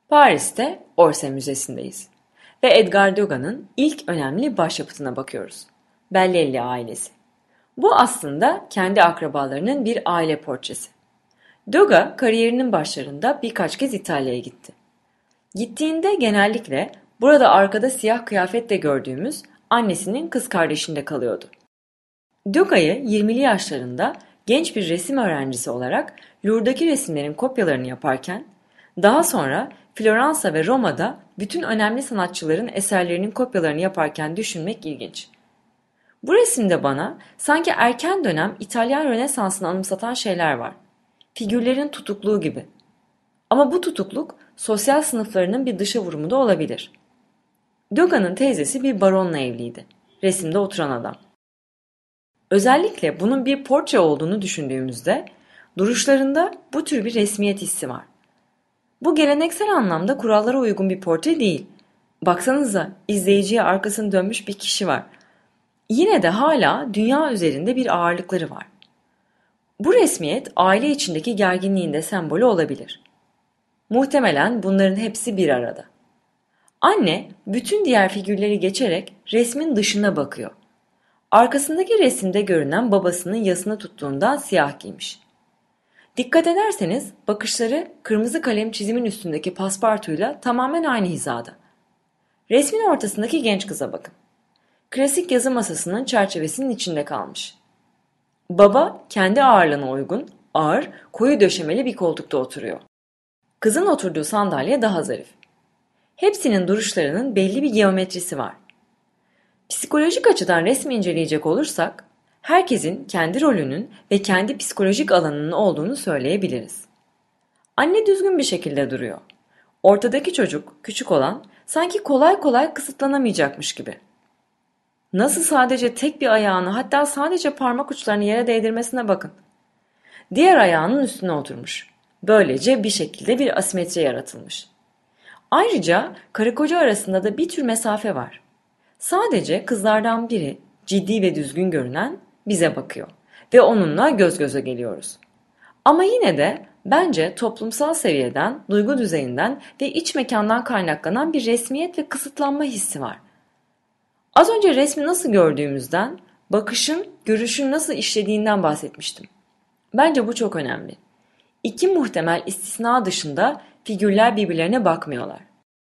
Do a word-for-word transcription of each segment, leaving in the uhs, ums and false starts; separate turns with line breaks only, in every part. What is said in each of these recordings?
Paris'te Orsay Müzesi'ndeyiz ve Edgar Degas'ın ilk önemli başyapıtına bakıyoruz. Bellelli ailesi. Bu aslında kendi akrabalarının bir aile portresi. Degas kariyerinin başlarında birkaç kez İtalya'ya gitti. Gittiğinde genellikle burada arkada siyah kıyafetle gördüğümüz annesinin kız kardeşinde kalıyordu. Degas'ı yirmili yaşlarında genç bir resim öğrencisi olarak Louvre'daki resimlerin kopyalarını yaparken, daha sonra Floransa ve Roma'da bütün önemli sanatçıların eserlerinin kopyalarını yaparken düşünmek ilginç. Bu resimde bana sanki erken dönem İtalyan Rönesans'ını anımsatan şeyler var. Figürlerin tutukluğu gibi. Ama bu tutukluk sosyal sınıflarının bir dışa vurumu da olabilir. Degas'ın teyzesi bir baronla evliydi. Resimde oturan adam. Özellikle bunun bir portre olduğunu düşündüğümüzde duruşlarında bu tür bir resmiyet hissi var. Bu geleneksel anlamda kurallara uygun bir portre değil. Baksanıza, izleyiciye arkasını dönmüş bir kişi var. Yine de hala dünya üzerinde bir ağırlıkları var. Bu resmiyet aile içindeki gerginliğin de sembolü olabilir. Muhtemelen bunların hepsi bir arada. Anne bütün diğer figürleri geçerek resmin dışına bakıyor. Arkasındaki resimde görünen babasının yasını tuttuğundan siyah giymiş. Dikkat ederseniz bakışları kırmızı kalem çizimin üstündeki paspartuyla tamamen aynı hizada. Resmin ortasındaki genç kıza bakın. Klasik yazı masasının çerçevesinin içinde kalmış. Baba kendi ağırlığına uygun, ağır, koyu döşemeli bir koltukta oturuyor. Kızın oturduğu sandalye daha zarif. Hepsinin duruşlarının belli bir geometrisi var. Psikolojik açıdan resmi inceleyecek olursak, herkesin kendi rolünün ve kendi psikolojik alanının olduğunu söyleyebiliriz. Anne düzgün bir şekilde duruyor. Ortadaki çocuk, küçük olan, sanki kolay kolay kısıtlanamayacakmış gibi. Nasıl sadece tek bir ayağını, hatta sadece parmak uçlarını yere değdirmesine bakın. Diğer ayağının üstüne oturmuş. Böylece bir şekilde bir asimetri yaratılmış. Ayrıca karı koca arasında da bir tür mesafe var. Sadece kızlardan biri, ciddi ve düzgün görünen, bize bakıyor ve onunla göz göze geliyoruz. Ama yine de bence toplumsal seviyeden, duygu düzeyinden ve iç mekandan kaynaklanan bir resmiyet ve kısıtlanma hissi var. Az önce resmi nasıl gördüğümüzden, bakışın, görüşün nasıl işlediğinden bahsetmiştim. Bence bu çok önemli. İki muhtemel istisna dışında figürler birbirlerine bakmıyorlar.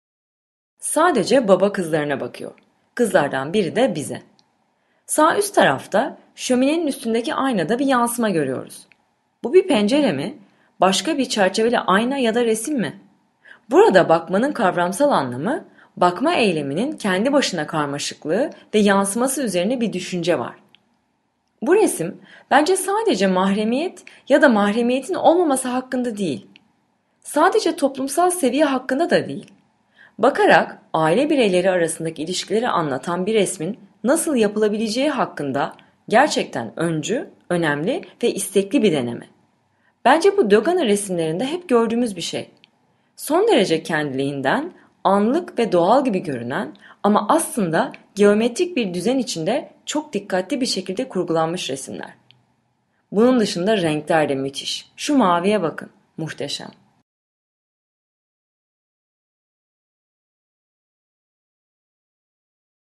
Sadece baba kızlarına bakıyor. Kızlardan biri de bize. Sağ üst tarafta şöminenin üstündeki aynada bir yansıma görüyoruz. Bu bir pencere mi? Başka bir çerçeveli ayna ya da resim mi? Burada bakmanın kavramsal anlamı, bakma eyleminin kendi başına karmaşıklığı ve yansıması üzerine bir düşünce var. Bu resim bence sadece mahremiyet ya da mahremiyetin olmaması hakkında değil. Sadece toplumsal seviye hakkında da değil. Bakarak aile bireyleri arasındaki ilişkileri anlatan bir resmin nasıl yapılabileceği hakkında gerçekten öncü, önemli ve istekli bir deneme. Bence bu Degas'ın resimlerinde hep gördüğümüz bir şey. Son derece kendiliğinden, anlık ve doğal gibi görünen ama aslında geometrik bir düzen içinde çok dikkatli bir şekilde kurgulanmış resimler. Bunun dışında renkler de müthiş. Şu maviye bakın, muhteşem.